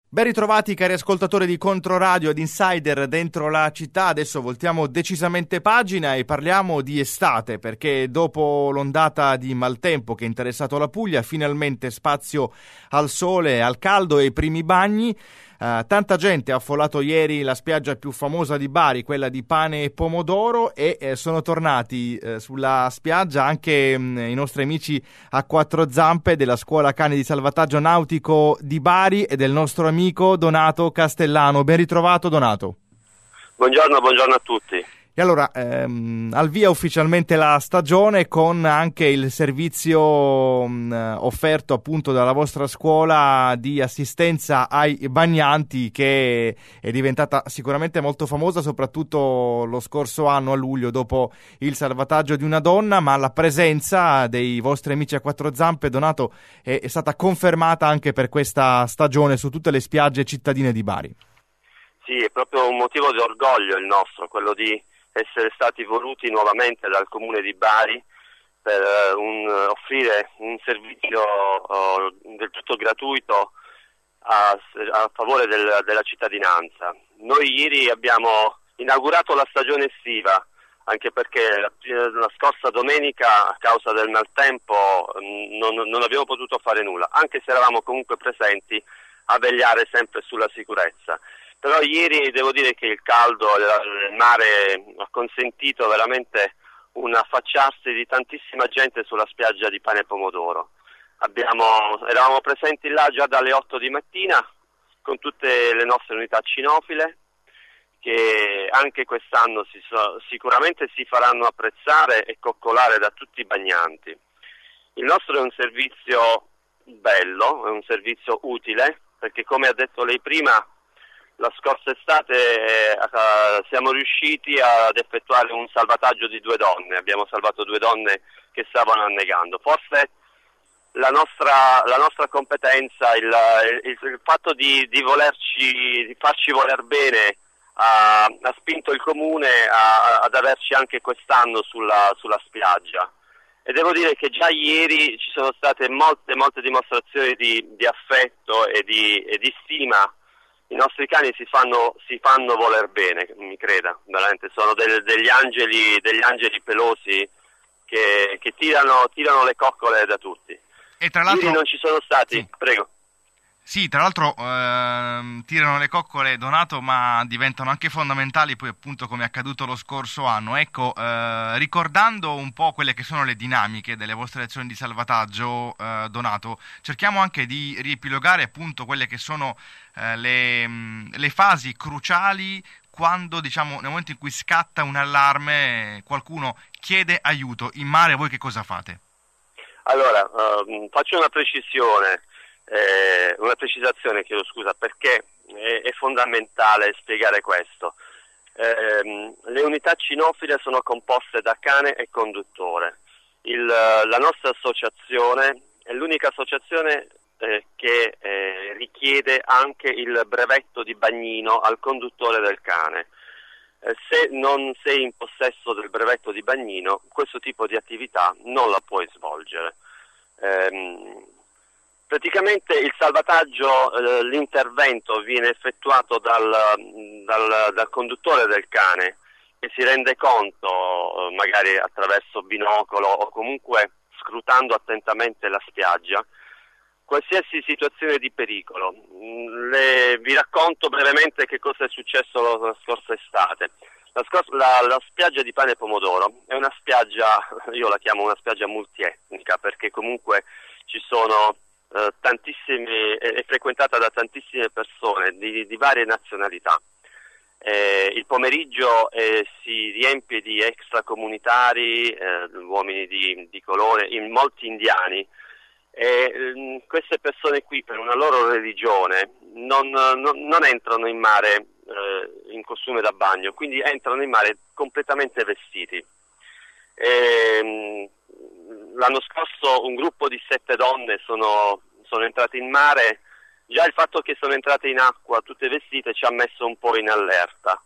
Ben ritrovati cari ascoltatori di Controradio ed Insider dentro la città. Adesso voltiamo decisamente pagina e parliamo di estate, perché dopo l'ondata di maltempo che ha interessato la Puglia, finalmente spazio al sole, al caldo e ai primi bagni. Tanta gente ha affollato ieri la spiaggia più famosa di Bari, quella di Pane e Pomodoro, e sono tornati sulla spiaggia anche i nostri amici a quattro zampe della scuola cani di salvataggio nautico di Bari e del nostro amico Donato Castellano. Ben ritrovato Donato. Buongiorno a tutti. E allora, al via ufficialmente la stagione con anche il servizio offerto appunto dalla vostra scuola di assistenza ai bagnanti, che è diventata sicuramente molto famosa, soprattutto lo scorso anno a luglio dopo il salvataggio di una donna, ma la presenza dei vostri amici a quattro zampe, Donato, è stata confermata anche per questa stagione su tutte le spiagge cittadine di Bari. Sì, è proprio un motivo di orgoglio il nostro, quello di essere stati voluti nuovamente dal Comune di Bari per offrire un servizio del tutto gratuito a favore della cittadinanza. Noi ieri abbiamo inaugurato la stagione estiva, anche perché la scorsa domenica a causa del maltempo non abbiamo potuto fare nulla, anche se eravamo comunque presenti a vegliare sempre sulla sicurezza. Però ieri devo dire che il caldo, il mare ha consentito veramente un affacciarsi di tantissima gente sulla spiaggia di Pane e Pomodoro. Eravamo presenti là già dalle 8 di mattina con tutte le nostre unità cinofile, che anche quest'anno sicuramente si faranno apprezzare e coccolare da tutti i bagnanti. Il nostro è un servizio bello, è un servizio utile, perché come ha detto lei prima, la scorsa estate siamo riusciti ad effettuare un salvataggio di 2 donne, abbiamo salvato 2 donne che stavano annegando. Forse la nostra competenza, il fatto di farci voler bene ha spinto il Comune ad averci anche quest'anno sulla spiaggia. E devo dire che già ieri ci sono state molte dimostrazioni di affetto e di stima. I nostri cani si fanno voler bene, mi creda, veramente sono degli angeli pelosi che tirano le coccole da tutti. E tra l'altro ieri non ci sono stati, sì. Prego. Sì, tra l'altro tirano le coccole, Donato, ma diventano anche fondamentali poi appunto come è accaduto lo scorso anno. Ecco, ricordando un po' quelle che sono le dinamiche delle vostre azioni di salvataggio, Donato, cerchiamo anche di riepilogare appunto quelle che sono le fasi cruciali quando, diciamo, nel momento in cui scatta un allarme, qualcuno chiede aiuto. In mare voi che cosa fate? Allora, faccio una precisazione, chiedo scusa, perché è fondamentale spiegare questo. Le unità cinofile sono composte da cane e conduttore. La nostra associazione è l'unica associazione che richiede anche il brevetto di bagnino al conduttore del cane. Se non sei in possesso del brevetto di bagnino, questo tipo di attività non la puoi svolgere. Praticamente il salvataggio, l'intervento viene effettuato dal conduttore del cane, che si rende conto, magari attraverso binocolo o comunque scrutando attentamente la spiaggia, qualsiasi situazione di pericolo. Vi racconto brevemente che cosa è successo la scorsa estate. La spiaggia di Pane e Pomodoro è una spiaggia, io la chiamo una spiaggia multietnica, perché comunque ci sono è frequentata da tantissime persone di varie nazionalità. Il pomeriggio si riempie di extracomunitari, uomini di colore, molti indiani. Queste persone qui, per una loro religione, non entrano in mare in costume da bagno, quindi entrano in mare completamente vestiti. L'anno scorso un gruppo di 7 donne sono entrate in mare. Già il fatto che sono entrate in acqua tutte vestite ci ha messo un po' in allerta.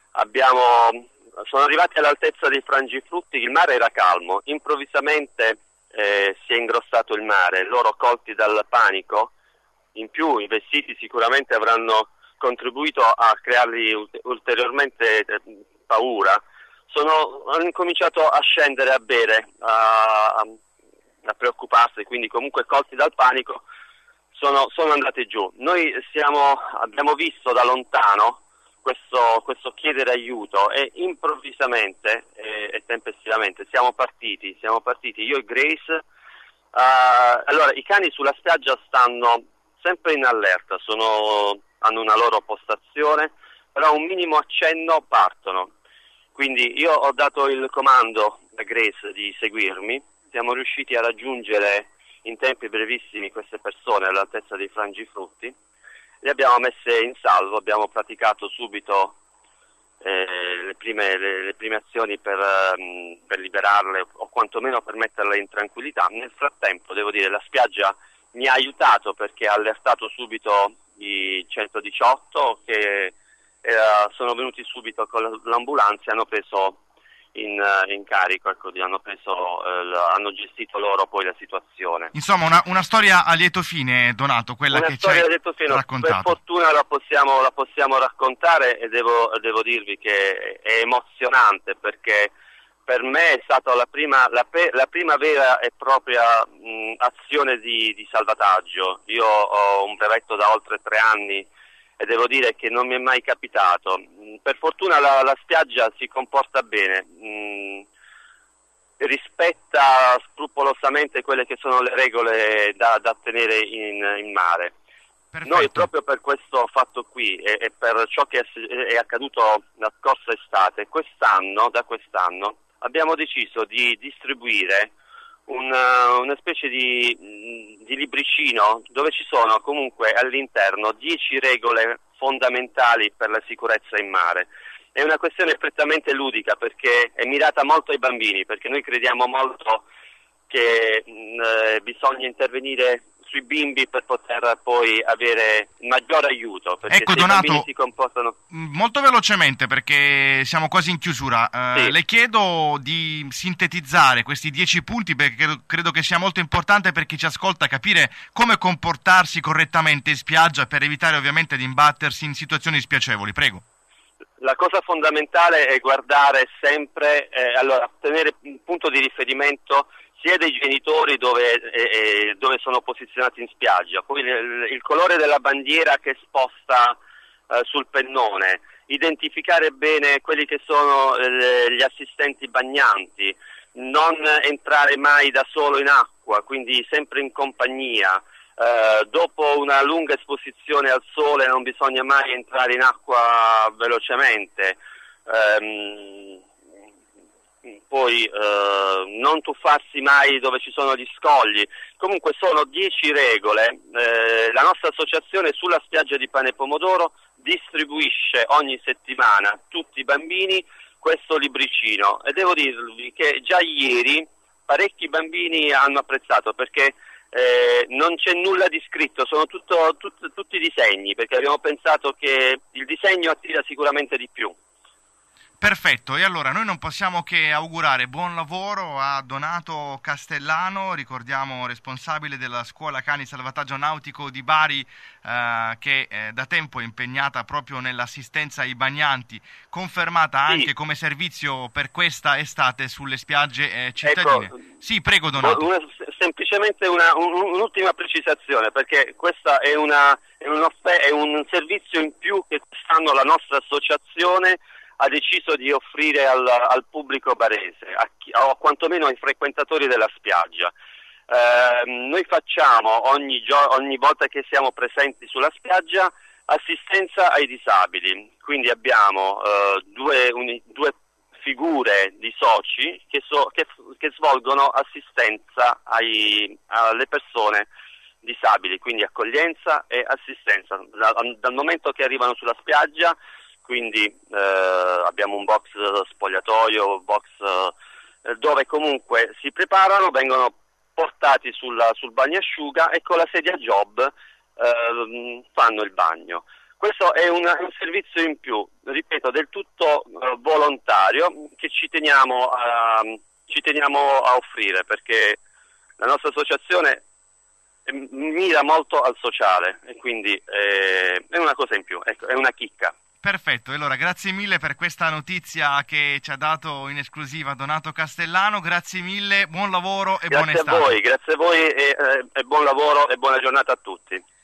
Sono arrivati all'altezza dei frangiflutti, il mare era calmo, improvvisamente si è ingrossato il mare, loro colti dal panico in più i vestiti sicuramente avranno contribuito a creargli ulteriormente paura, hanno incominciato a scendere a bere, a preoccuparsi, quindi comunque colti dal panico sono andati giù. Noi abbiamo visto da lontano questo chiedere aiuto e improvvisamente e tempestivamente siamo partiti io e Grace. Allora, i cani sulla spiaggia stanno sempre in allerta, hanno una loro postazione, però a un minimo accenno partono. Quindi io ho dato il comando a Grace di seguirmi, siamo riusciti a raggiungere in tempi brevissimi queste persone all'altezza dei frangifrutti, le abbiamo messe in salvo, abbiamo praticato subito le prime azioni per liberarle o quantomeno per metterle in tranquillità. Nel frattempo, devo dire, la spiaggia mi ha aiutato perché ha allertato subito i 118 che sono venuti subito con l'ambulanza e hanno preso in carico, ecco, hanno gestito loro poi la situazione. Insomma, una storia a lieto fine, Donato, quella che ci hai raccontato. Per fortuna la possiamo raccontare e devo dirvi che è emozionante, perché per me è stata la prima vera e propria azione di salvataggio. Io ho un brevetto da oltre 3 anni e devo dire che non mi è mai capitato. Per fortuna la spiaggia si comporta bene, rispetta scrupolosamente quelle che sono le regole da tenere in mare. Perfetto. Noi proprio per questo fatto qui e per ciò che è accaduto la scorsa estate, da quest'anno abbiamo deciso di distribuire una specie di libricino dove ci sono comunque all'interno 10 regole fondamentali per la sicurezza in mare. È una questione prettamente ludica perché è mirata molto ai bambini, perché noi crediamo molto che bisogna intervenire sui bimbi per poter poi avere maggior aiuto, perché ecco, se Donato, i bambini si comportano... Molto velocemente, perché siamo quasi in chiusura, Sì. Le chiedo di sintetizzare questi 10 punti, perché credo che sia molto importante per chi ci ascolta capire come comportarsi correttamente in spiaggia per evitare ovviamente di imbattersi in situazioni spiacevoli. Prego. La cosa fondamentale è guardare sempre, tenere un punto di riferimento sia dei genitori dove sono posizionati in spiaggia, poi il colore della bandiera che sposta sul pennone, identificare bene quelli che sono gli assistenti bagnanti, non entrare mai da solo in acqua, quindi sempre in compagnia. Dopo una lunga esposizione al sole non bisogna mai entrare in acqua velocemente. Poi non tuffarsi mai dove ci sono gli scogli. Comunque sono 10 regole. La nostra associazione sulla spiaggia di Pane Pomodoro distribuisce ogni settimana a tutti i bambini questo libricino e devo dirvi che già ieri parecchi bambini hanno apprezzato, perché non c'è nulla di scritto, sono tutti disegni, perché abbiamo pensato che il disegno attira sicuramente di più. Perfetto, e allora noi non possiamo che augurare buon lavoro a Donato Castellano, ricordiamo responsabile della Scuola Cani Salvataggio Nautico di Bari, che da tempo è impegnata proprio nell'assistenza ai bagnanti, confermata anche come servizio per questa estate sulle spiagge cittadine. Ecco, sì, prego Donato. Semplicemente un'ultima precisazione, perché questa è un servizio in più che quest'anno la nostra associazione ha deciso di offrire al pubblico barese, o quantomeno ai frequentatori della spiaggia. Noi facciamo ogni volta che siamo presenti sulla spiaggia assistenza ai disabili, quindi abbiamo due figure di soci che svolgono assistenza alle persone disabili, quindi accoglienza e assistenza dal momento che arrivano sulla spiaggia. Quindi abbiamo un box spogliatoio, box dove comunque si preparano, vengono portati sul bagnasciuga e con la sedia a job fanno il bagno. Questo è un servizio in più, ripeto, del tutto volontario, che ci teniamo a offrire, perché la nostra associazione mira molto al sociale e quindi è una cosa in più, ecco, è una chicca. Perfetto, allora grazie mille per questa notizia che ci ha dato in esclusiva Donato Castellano, grazie mille, buon lavoro e buona estate. Grazie a voi e buon lavoro e buona giornata a tutti.